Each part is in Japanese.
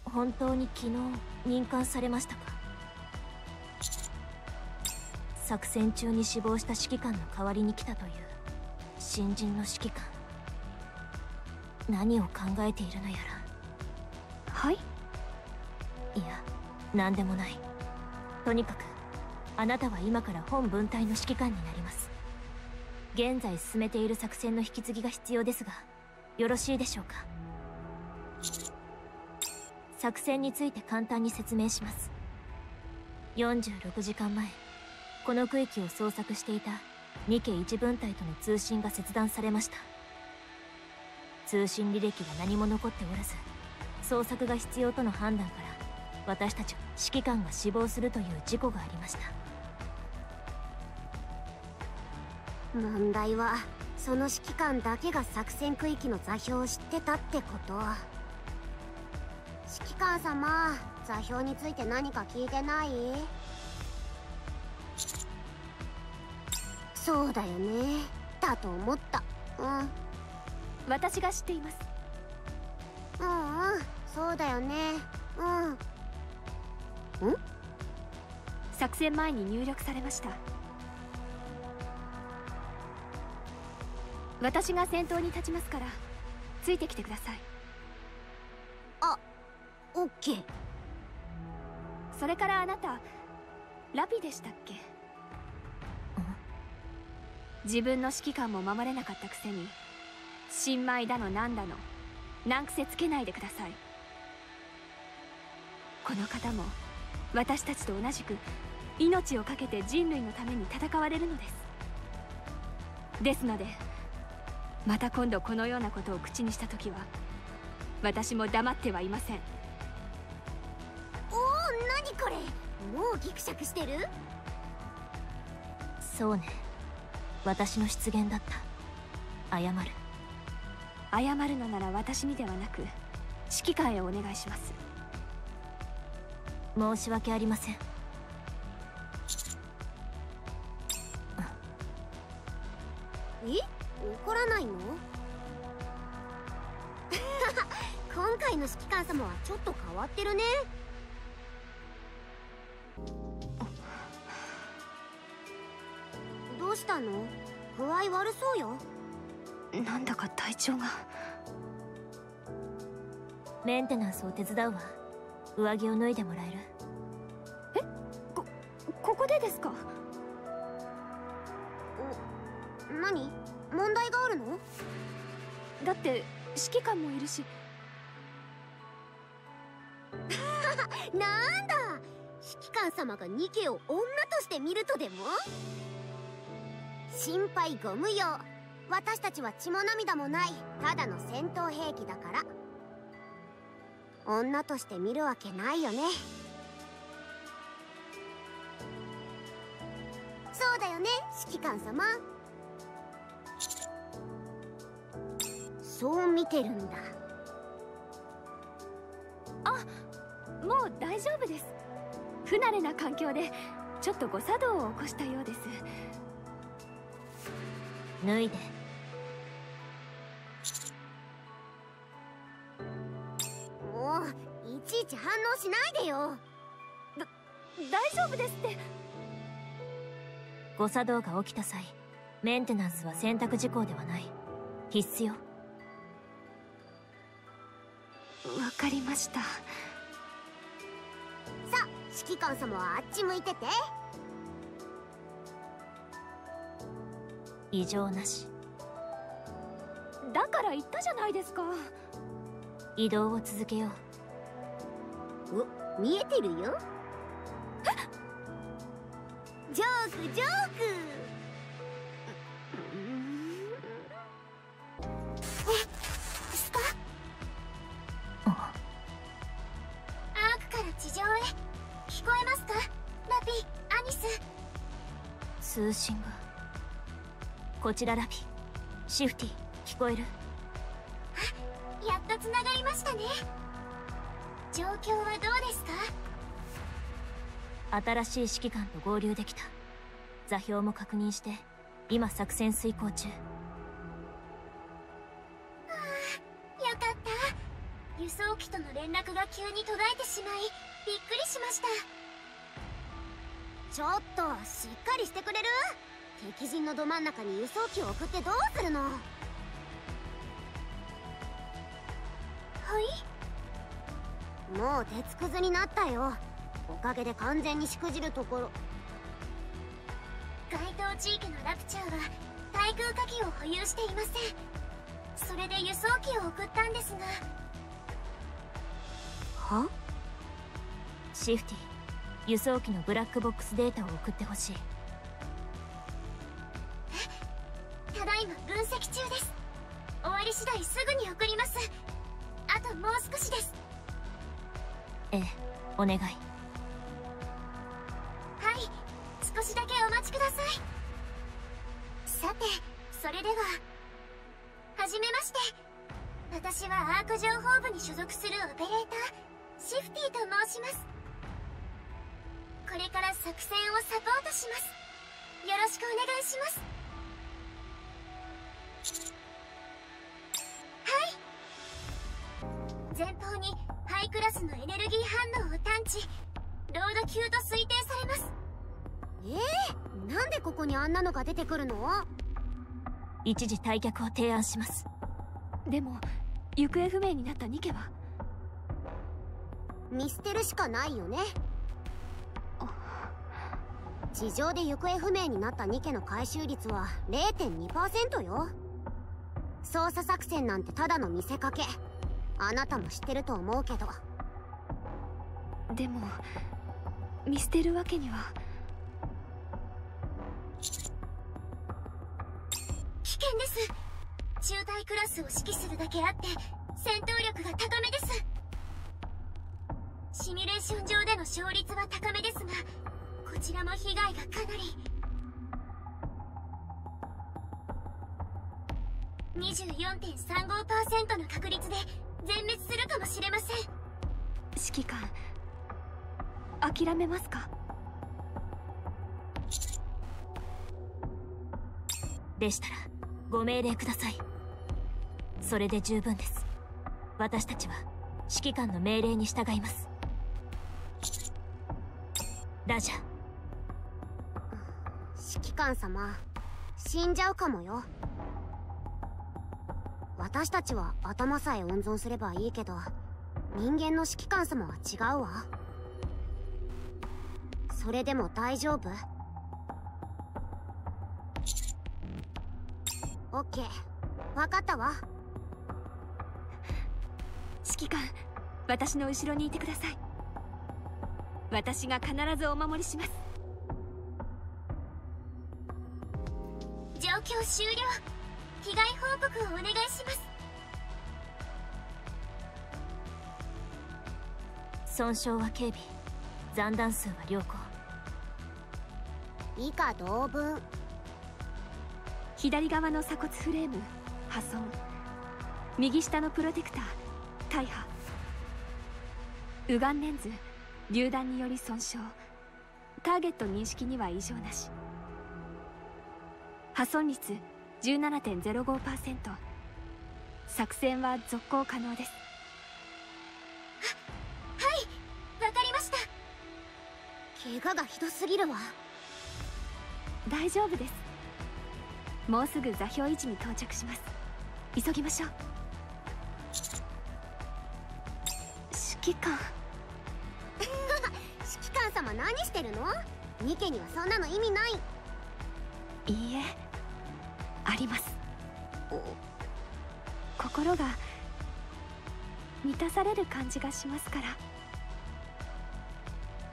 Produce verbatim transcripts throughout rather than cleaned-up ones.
本当に昨日任官されましたか？作戦中に死亡した指揮官の代わりに来たという新人の指揮官、何を考えているのやら。 はい？ いや、何でもない。とにかくあなたは今から本分隊の指揮官になります。現在進めている作戦の引き継ぎが必要ですが、よろしいでしょうか？作戦について簡単に説明します。よんじゅうろくじかんまえ、この区域を捜索していたニケいち分隊との通信が切断されました。通信履歴が何も残っておらず、捜索が必要との判断から私たちは指揮官が死亡するという事故がありました。 問題はその指揮官だけが作戦区域の座標を知ってたってこと。指揮官様、座標について何か聞いてない？そうだよね、だと思った。うん、 私が知っています。 うんうん、そうだよね。うんん作戦前に入力されました。私が先頭に立ちますからついてきてください。 あ、オッケー。 それからあなたラピでしたっけ？自分の指揮官も守れなかったくせに新米だのなんだの難癖つけないでください。この方も私たちと同じく命を懸けて人類のために戦われるのです。ですのでまた今度このようなことを口にした時は私も黙ってはいません。 おお、何これ、もうギクシャクしてる？ そうね、私の失言だった。謝る。 謝るのなら私にではなく指揮官へお願いします。 申し訳ありません。 え、怒らないの？今回の指揮官様はちょっと変わってるね。どうしたの？具合悪そうよ。 なんだか体調が。 メンテナンスを手伝うわ。上着を脱いでもらえる？ え、こ、ここでですか？ お、何？問題があるの？ だって指揮官もいるし。 なんだ、指揮官様がニケを女として見るとでも？心配ご無用。私たちは血も涙もないただの戦闘兵器だから女として見るわけないよね。そうだよね、指揮官様。そう見てるんだ。 あ、もう大丈夫です。不慣れな環境でちょっと誤作動を起こしたようです。 脱いで。 もういちいち反応しないでよ。 だ、大丈夫ですって。 誤作動が起きた際、メンテナンスは選択事項ではない。必須よ。 わかりました。 さあ、指揮官様はあっち向いてて。 異常なし。 だから言ったじゃないですか。 移動を続けよう。お、見えてるよ。ジョークジョーク。え、スカ？ あアークから地上へ聞こえますか？ラピ、アニス。 通信が。こちらラピ、シフティ、聞こえる？ あ、やっとつながりましたね。状況はどうですか？ 新しい指揮官と合流できた。座標も確認して今作戦遂行中。 はあ、よかった。 輸送機との連絡が急に途絶えてしまいびっくりしました。ちょっとしっかりしてくれる？敵陣のど真ん中に輸送機を送ってどうするの？はい？もう鉄くずになったよ。おかげで完全にしくじるところ。該当地域のラプチャーは対空火器を保有していません。それで輸送機を送ったんですが。 は？シフティ、輸送機のブラックボックスデータを送ってほしい。 ただいま分析中です。終わり次第すぐに送ります。あともう少しです。 ええ、お願い。はい、 少しだけお待ちください。さて、それでははじめまして。私はアーク情報部に所属するオペレーターシフティと申します。これから作戦をサポートします。よろしくお願いします。はい。前方にハイクラスのエネルギー反応を探知。ロード級と推定されます。えー、なんでここにあんなのが出てくるの？ 一時退却を提案します。 でも行方不明になったニケは？ 見捨てるしかないよね。地上で行方不明になったニケの回収率は れいてんにパーセント よ。捜査作戦なんてただの見せかけ。あなたも知ってると思うけど。 でも見捨てるわけには。 危険です。中隊クラスを指揮するだけあって戦闘力が高めです。シミュレーション上での勝率は高めですが、こちらも被害がかなり。 にじゅうよんてんさんごパーセント の確率で全滅するかもしれません。 指揮官、諦めますか？ でしたらご命令ください。それで十分です。私たちは指揮官の命令に従います。ラジャ。 指揮官様、死んじゃうかもよ。私たちは頭さえ温存すればいいけど、人間の指揮官様は違うわ。それでも大丈夫？オッケー、分かったわ。 指揮官、私の後ろにいてください。私が必ずお守りします。 状況終了。被害報告をお願いします。 損傷は軽微、残弾数は良好。 以下同文。 左側の鎖骨フレーム破損、右下のプロテクター大破、右眼レンズ榴弾により損傷、ターゲット認識には異常なし。破損率 じゅうななてんゼロごパーセント。 作戦は続行可能です。 は、はい、わかりました。怪我がひどすぎるわ。 大丈夫です。もうすぐ座標位置に到着します。急ぎましょう。指揮官指揮官様、何してるの？ニケにはそんなの意味ない。 いいえ、あります。心が満たされる感じがしますから。うん。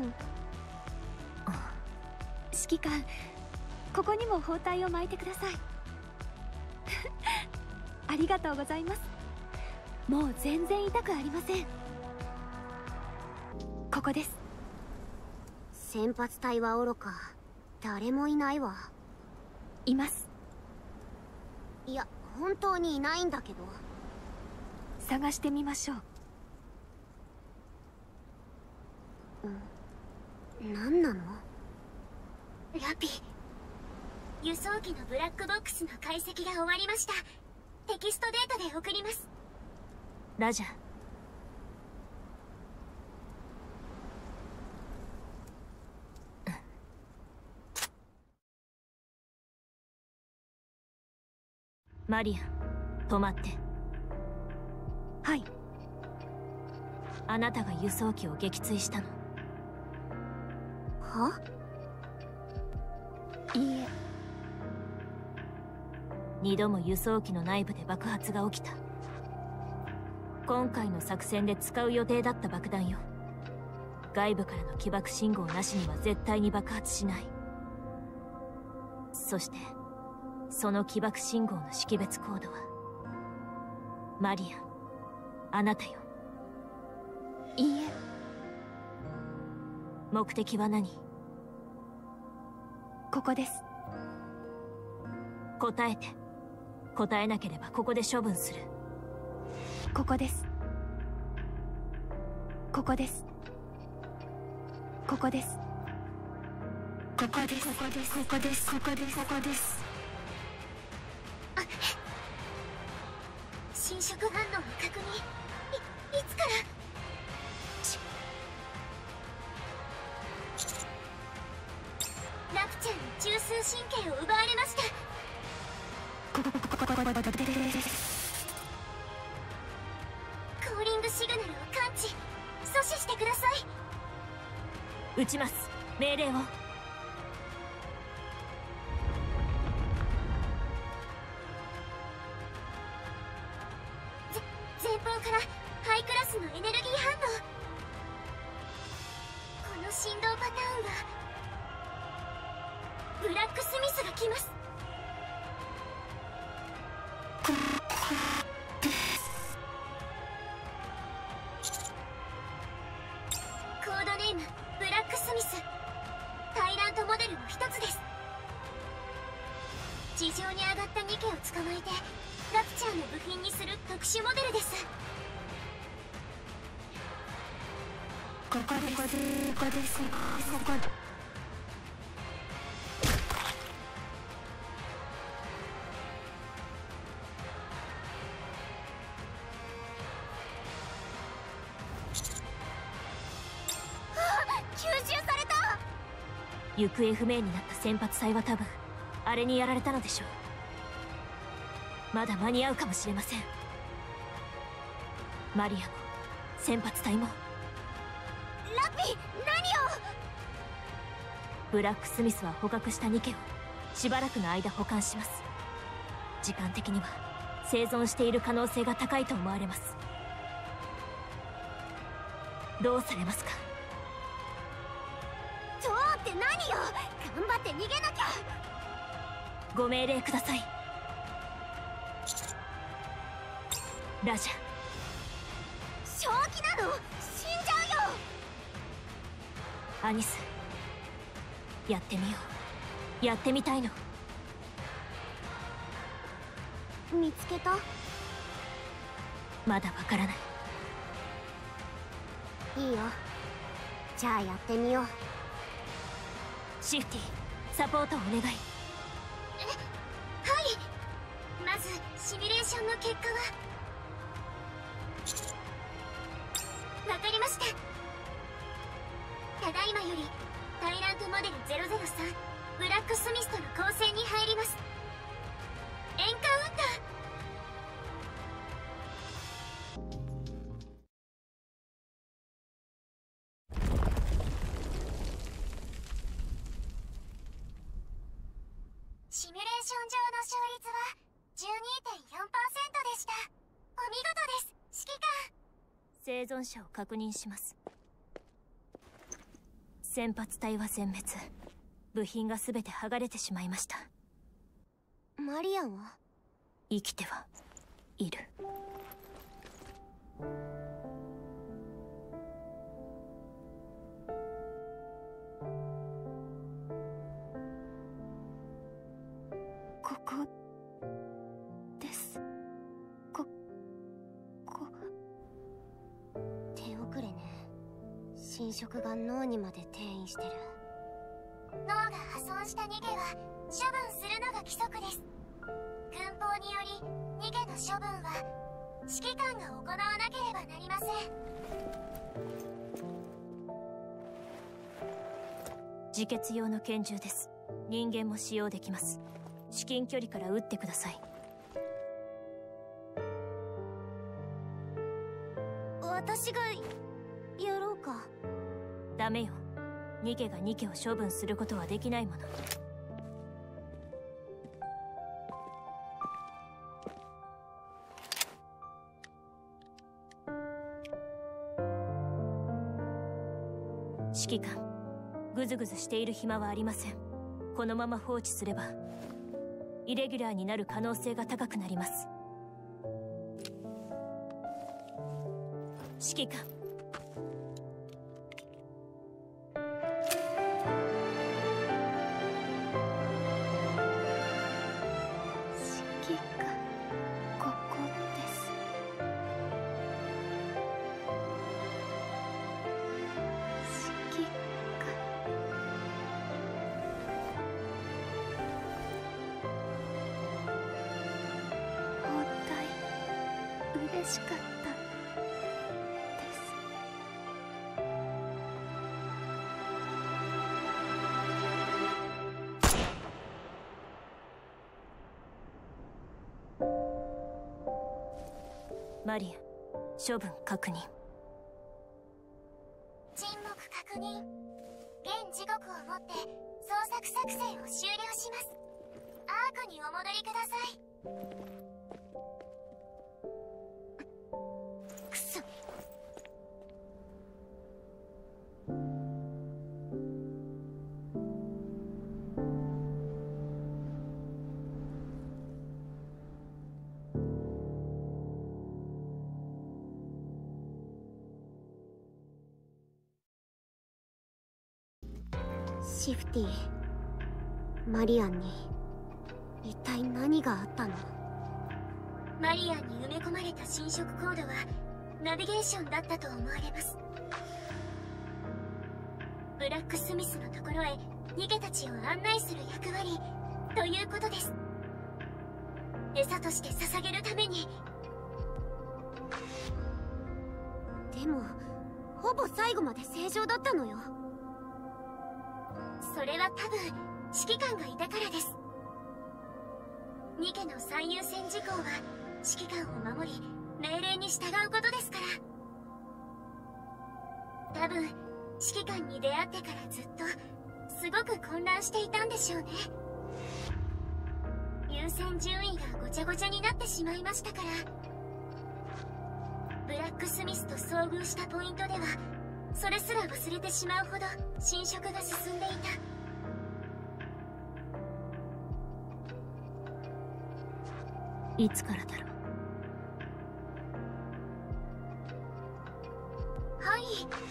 指揮官、ここにも包帯を巻いてください。ありがとうございます。もう全然痛くありません。ここです。 先発隊はおろか誰もいないわ。 います。 いや、本当にいないんだけど。 探してみましょう。 うん、何なの？ラピ、輸送機のブラックボックスの解析が終わりました。テキストデータで送ります。 ラジャー、 マリアン、止まって。 はい。 あなたが輸送機を撃墜したの？ いいえ。 二度も輸送機の内部で爆発が起きた。今回の作戦で使う予定だった爆弾よ。外部からの起爆信号なしには絶対に爆発しない。そしてその起爆信号の識別コードはマリアン、あなたよ。 いいえ。 目的は何？ ここです。 答えて。答えなければここで処分する。 ここです。ここです。ここです。ここです。ここです。ここです。ここです。ここです。 侵食反応の確認。い、いつから？ラプチャーに中枢神経を奪われました。 ここここここここここですコーリングシグナルを感知、阻止してください。 撃ちます。命令を。 ぜ前方からハイクラスのエネルギー反応。この振動パターンはブラックスミスが来ます。コードネームブラックスミス。タイラントモデルの一つです。地上に上がったニケを捕まえてラプチャーの部品にする特殊モデルです。 ここです。ここです。ここ。 行方不明になった先発隊は多分あれにやられたのでしょう。まだ間に合うかもしれません。マリアも先発隊も。 ラピ、何を？ ブラックスミスは捕獲したニケをしばらくの間保管します。時間的には生存している可能性が高いと思われます。どうされますか？ どうって何よ。頑張って逃げなきゃ。 ご命令ください。ラジャ。 正気なの？死んじゃうよ。 アニス、やってみよう。やってみたいの。 見つけた？ まだわからない。 いいよ。じゃあやってみよう。 シフティ、サポートをお願い。え、はい。 まずシミュレーションの結果はわかりました。ただいまよりタイラントモデルゼロゼロさんブラックスミスとの構成に入ります。エンカウンター。シミュレーション上の勝率は じゅうにてんよんパーセント でした。お見事です、指揮官。 生存者を確認します。先発隊は全滅。部品が全て剥がれてしまいました。 マリアンは？ 生きてはいる。 ここです。ここ。 手遅れね。侵食が脳にまで転移してる。脳が破損したニゲは処分するのが規則です。軍法によりニゲの処分は指揮官が行わなければなりません。 自決用の拳銃です。人間も使用できます。至近距離から撃ってください。 私がやろうか。 ダメよ。ニケがニケを処分することはできないもの。指揮官、グズグズしている暇はありません。このまま放置すればイレギュラーになる可能性が高くなります。指揮官、 指揮官、ここです。指揮官、包帯嬉しかったです。 マリア、処分確認。 沈黙確認。現時刻をもって捜索作戦を終了します。アークにお戻りください。くそ。シフティ、マリアンに一体何があったの？マリアンに埋め込まれた侵食コードはナビゲーションだったと思われます。ブラックスミスのところへ逃げたちを案内する役割ということです。餌として捧げるために。でもほぼ最後まで正常だったのよ。それは多分指揮官がいたからです。ニケの最優先事項は指揮官を守り命令に従うことですから。多分指揮官に出会ってからずっとすごく混乱していたんでしょうね。優先順位がごちゃごちゃになってしまいましたから。ブラックスミスと遭遇したポイントではそれすら忘れてしまうほど侵食が進んでいた。 いつからだろう。はい。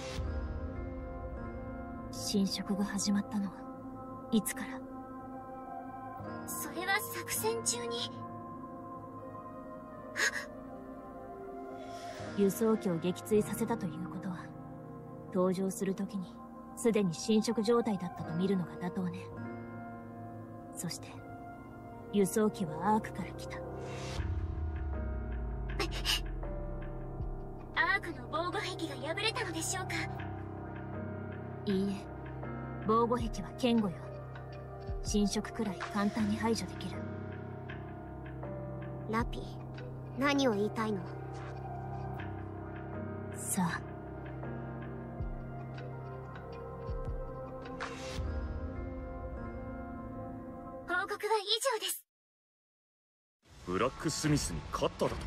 侵食が始まったのはいつから？ それは作戦中に。 輸送機を撃墜させたということは登場するときにすでに侵食状態だったと見るのが妥当ね。そして輸送機はアークから来た。 アークの防護壁が破れたのでしょうか？ いいえ、防護壁は堅固よ。侵食くらい簡単に排除できる。 ラピ、何を言いたいの？ さあ、 報告は以上です。 ブラックスミスに勝っただと？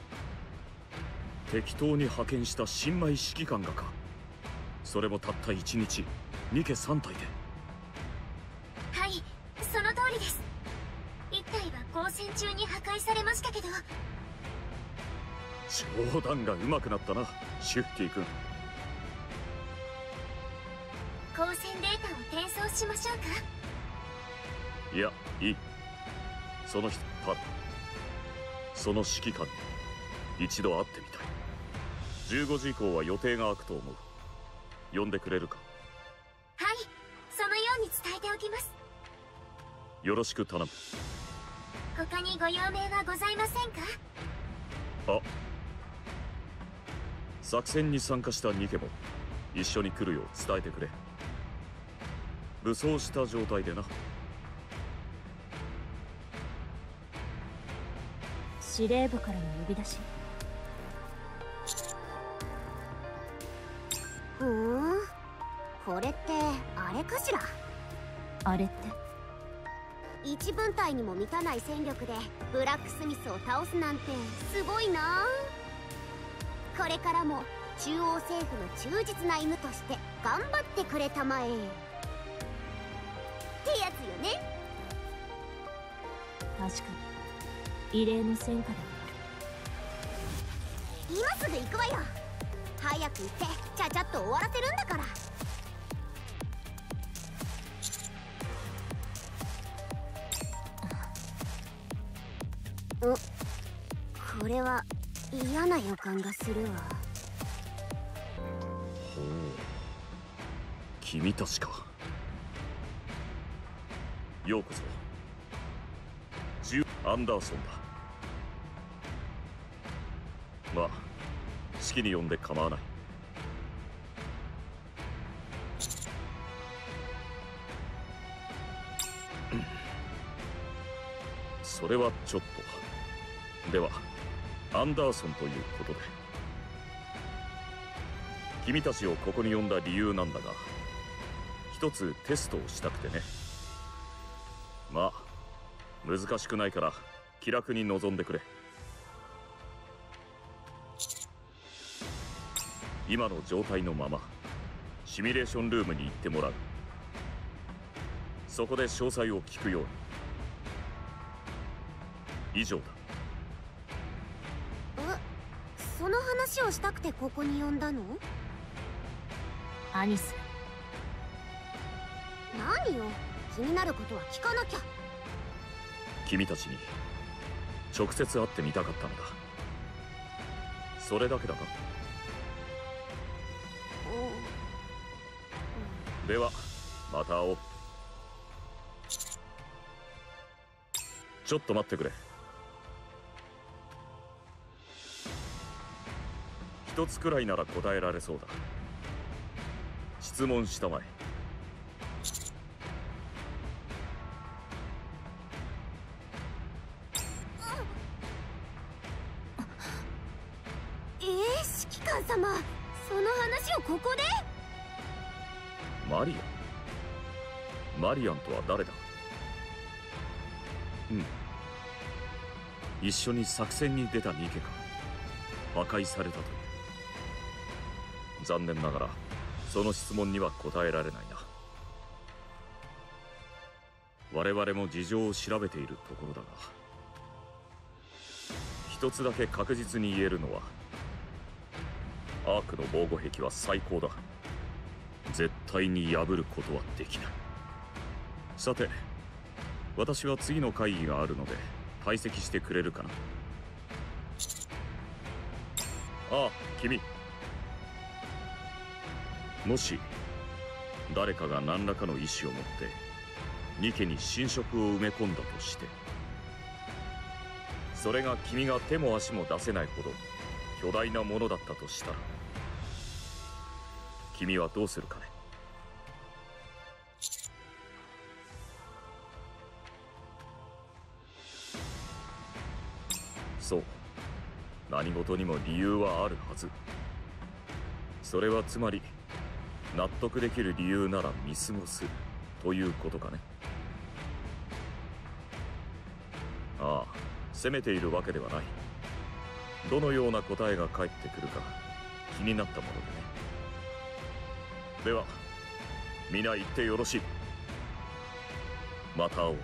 適当に派遣した新米指揮官がか？それもたったいちにちニケさん体で。 はい、その通りです。いったいは交戦中に破壊されましたけど。 冗談が上手くなったな、シュッティ君。 交戦データを転送しましょうか？ いや、いい。その人、パル。その指揮官に一度会ってみたい。じゅうごじ以降は予定が空くと思う。呼んでくれるか？ はい、そのように伝えておきます。 よろしく頼む。 他にご用命はございませんか？ あ、作戦に参加したニケも一緒に来るよう伝えてくれ。武装した状態でな。 司令部からの呼び出し。 れってあれかしら。 あれって一分隊にも満たない戦力でブラックスミスを倒すなんてすごいな。これからも中央政府の忠実な犬として頑張ってくれたまえってやつよね。 確かに異例の戦果だ。 今すぐ行くわよ。早く行ってちゃちゃっと終わらせるんだから。お、これは嫌な予感がするわ。 ほう、君たちか。ようこそ。ジュアンダーソンだ。まあ式に呼んで構わない。それはちょっと。ではアンダーソンということで。君たちをここに呼んだ理由なんだが、一つテストをしたくてね。まあ難しくないから気楽に臨んでくれ。今の状態のままシミュレーションルームに行ってもらう。そこで詳細を聞くように。以上だ。 え、その話をしたくてここに呼んだの？ アニス。 何よ、気になることは聞かなきゃ。 君たちに直接会ってみたかったのだ。それだけだか？ではまた会おう。ちょっと待ってくれ。一つくらいなら答えられそうだ。質問したまえ。 えー、指揮官様、その話をここで？ マリアン？マリアンとは誰だ？うん、一緒に作戦に出たニケか。破壊されたという。残念ながらその質問には答えられないな。我々も事情を調べているところだが、一つだけ確実に言えるのは、アークの防護壁は最高だ。絶対に破ることはできない。さて、私は次の会議があるので退席してくれるかな。ああ、君。もし誰かが何らかの意志を持ってニケに侵食を埋め込んだとして、それが君が手も足も出せないほど巨大なものだったとしたら、君はどうするかね。そう、何事にも理由はあるはず。それはつまり納得できる理由なら見過ごすということかね。ああ、責めているわけではない。どのような答えが返ってくるか気になったものでね。では皆言ってよろしい。また会おう。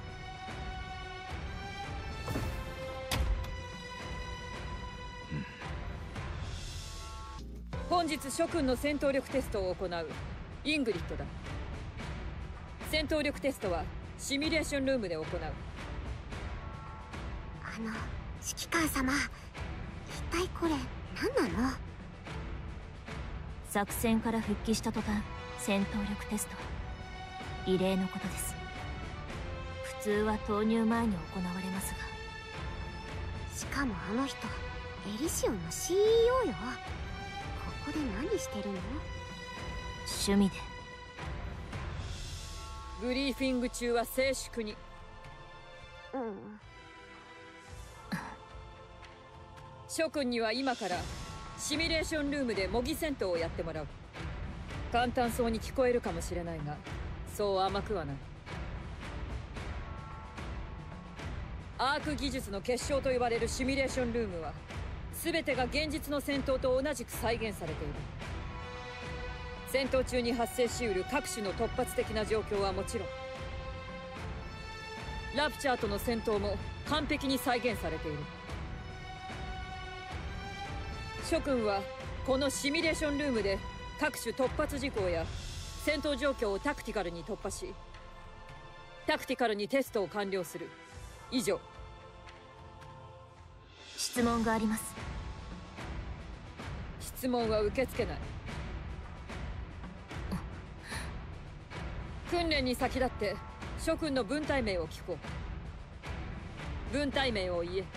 本日諸君の戦闘力テストを行うイングリッドだ。戦闘力テストはシミュレーションルームで行う。 あの、指揮官様、一体これ何なの？ 作戦から復帰した途端戦闘力テストは異例のことです。普通は投入前に行われますが。 しかもあの人エリシオンの シーイーオー よ。ここで何してるの？ 趣味で。 ブリーフィング中は静粛に。 うん。 諸君には今からシミュレーションルームで模擬戦闘をやってもらう。 簡単そうに聞こえるかもしれないが、そう甘くはない。アーク技術の結晶と呼ばれるシミュレーションルームは全てが現実の戦闘と同じく再現されている。戦闘中に発生しうる各種の突発的な状況はもちろん、ラプチャーとの戦闘も完璧に再現されている。諸君はこのシミュレーションルームで各種突発事項や戦闘状況をタクティカルに突破し、タクティカルにテストを完了する。以上。 質問があります。 質問は受け付けない。訓練に先立って諸君の分隊名を聞こう。分隊名を言え。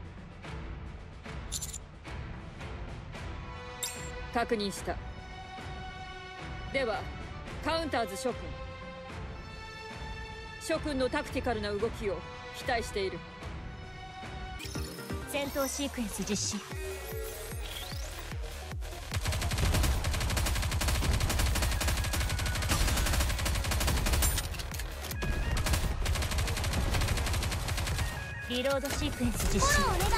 確認した。ではカウンターズ諸君、諸君のタクティカルな動きを期待している。 戦闘シークエンス実施。リロードシークエンス実施。 フォローお願い。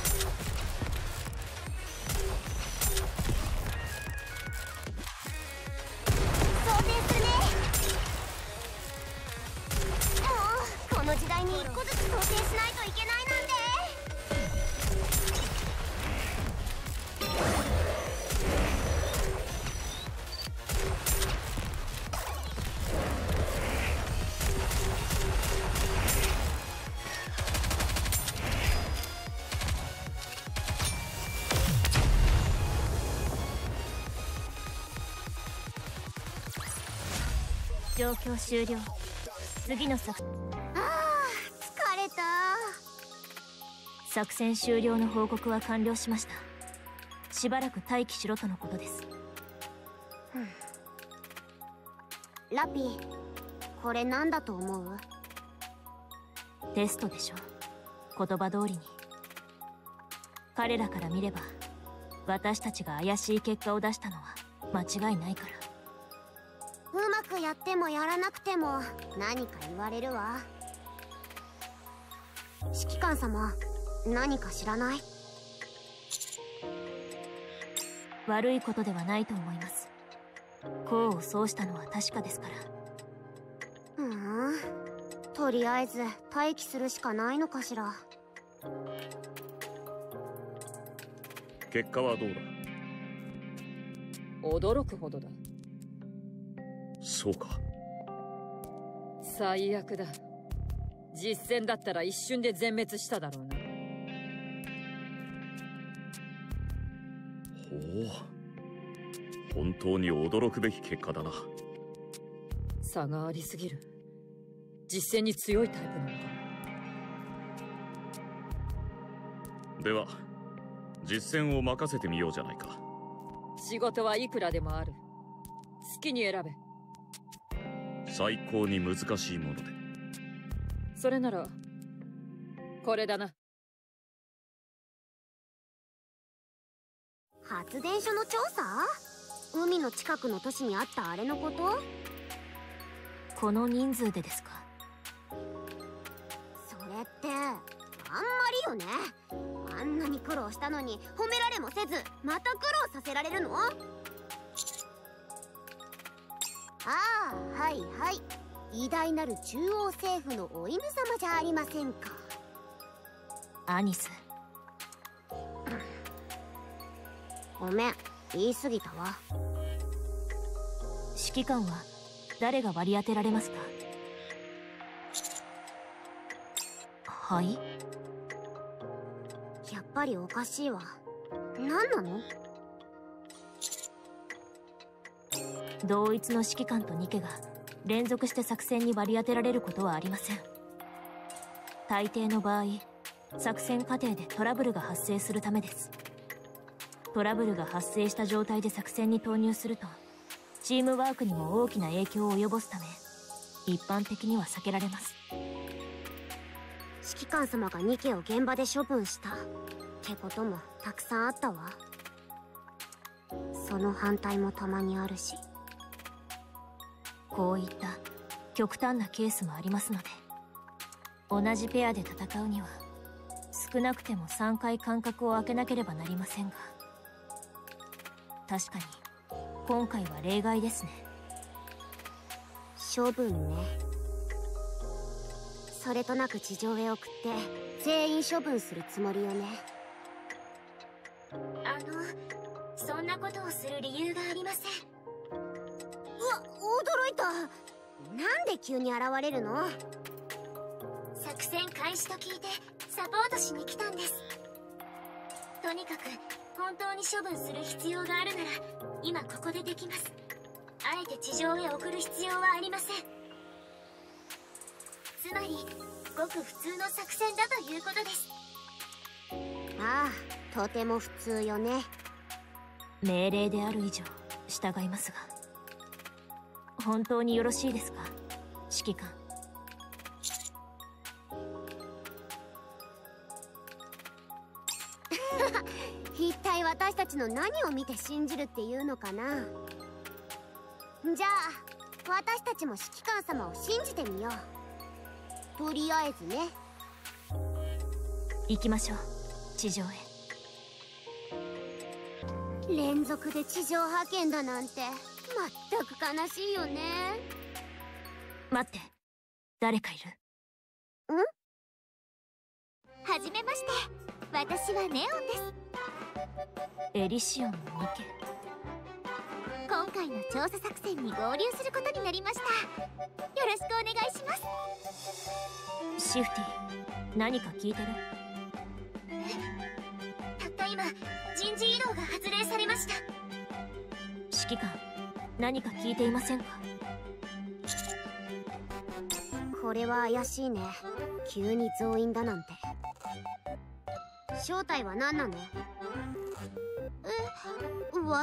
想定するね。もうこの時代に一個ずつ想定しないといけないなんて。 状況終了。次の作ああ、疲れた。 作戦終了の報告は完了しました。しばらく待機しろとのことです。 ラピ、これなんだと思う？ テストでしょ。言葉通りに。彼らから見れば私たちが怪しい結果を出したのは間違いないから。 うまくやってもやらなくても何か言われるわ。指揮官様、何か知らない？ 悪いことではないと思います。功を奏したのは確かですから。 ふん、とりあえず待機するしかないのかしら。 結果はどうだ？ 驚くほどだ。 そうか。 最悪だ。実戦だったら一瞬で全滅しただろうな。 ほう、本当に驚くべき結果だな。 差がありすぎる。実戦に強いタイプなのか。 では実戦を任せてみようじゃないか。 仕事はいくらでもある。好きに選べ。 最高に難しいもので。 それならこれだな。 発電所の調査？海の近くの都市にあったあれのこと？ この人数でですか？ それってあんまりよね。あんなに苦労したのに褒められもせず、また苦労させられるの？ああ、はいはい。偉大なる中央政府のお犬様じゃありませんか。 アニス。 ごめん、言い過ぎたわ。 指揮官は誰が割り当てられますか？はい？ やっぱりおかしいわ。何なの？ 同一の指揮官とニケが連続して作戦に割り当てられることはありません。大抵の場合、作戦過程でトラブルが発生するためです。トラブルが発生した状態で作戦に投入すると、チームワークにも大きな影響を及ぼすため、一般的には避けられます。 指揮官様がニケを現場で処分したってこともたくさんあったわ。その反対もたまにあるし。 こういった極端なケースもありますので、同じペアで戦うには少なくてもさんかい間隔を空けなければなりませんが、確かに今回は例外ですね。 処分ね。それとなく地上へ送って全員処分するつもりよね。あのそんなことをする理由がありません。うわ、驚いた。なんで急に現れるの？作戦開始と聞いてサポートしに来たんです。とにかく本当に処分する必要があるなら今ここでできます。あえて地上へ送る必要はありません。つまりごく普通の作戦だということです。ああ、とても普通よね。 命令である以上従いますが、本当によろしいですか、指揮官。 一体私たちの何を見て信じるっていうのかな。じゃあ私たちも指揮官様を信じてみよう。とりあえずね。 行きましょう、地上へ。 連続で地上派遣だなんてまったく悲しいよね。 待って、誰かいる？ ん？はじめまして、私はネオンです。 エリシオンのニケ。 今回の調査作戦に合流することになりました。よろしくお願いします。 シフティ、何か聞いてる？ たった今人事異動が発令されました。 指揮官、何か聞いていませんか？ これは怪しいね。急に増員だなんて。正体は何なの？え、私は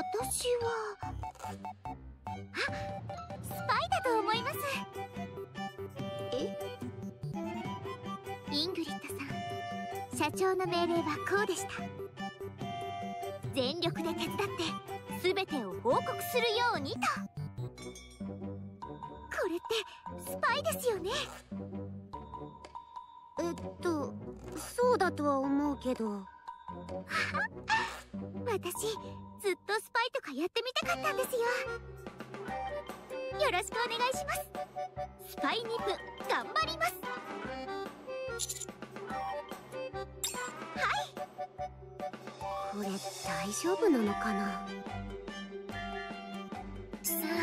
あ、スパイだと思います。え？イングリッドさん、社長の命令はこうでした。全力で手伝って全てを報告するようにと。これってスパイですよね。えっとそうだとは思うけど私ずっとスパイとかやってみたかったんですよ。よろしくお願いします。スパイニプ頑張ります。はい。これ大丈夫なのかな。さ